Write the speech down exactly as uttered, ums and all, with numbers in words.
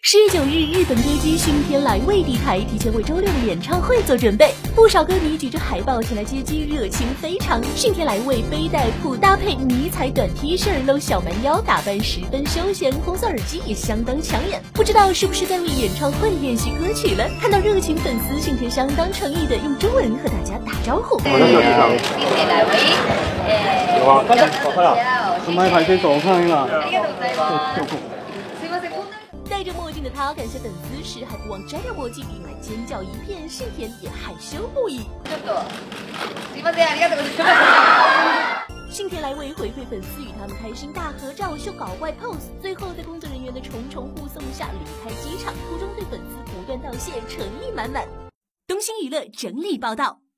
十月九日，日本歌姬薰天来未地台，提前为周六的演唱会做准备。不少歌迷举着海报前来接机，热情非常。薰天来未背带裤搭配迷彩短 T 恤，露小蛮腰，打扮十分休闲，红色耳机也相当抢眼。不知道是不是在为演唱会练习歌曲了？看到热情粉丝，薰天相当诚意的用中文和大家打招呼。 有啊，看看，好看啊！什么牌子走看了？ 戴着墨镜的他感谢粉丝时还不忘摘掉墨镜，引来尖叫一片，薰天也害羞不已。薰天来未回馈粉丝，与他们开心大合照，秀搞怪 pose， 最后在工作人员的重重护送下离开机场，途中对粉丝不断道谢，诚意满满。东星娱乐整理报道。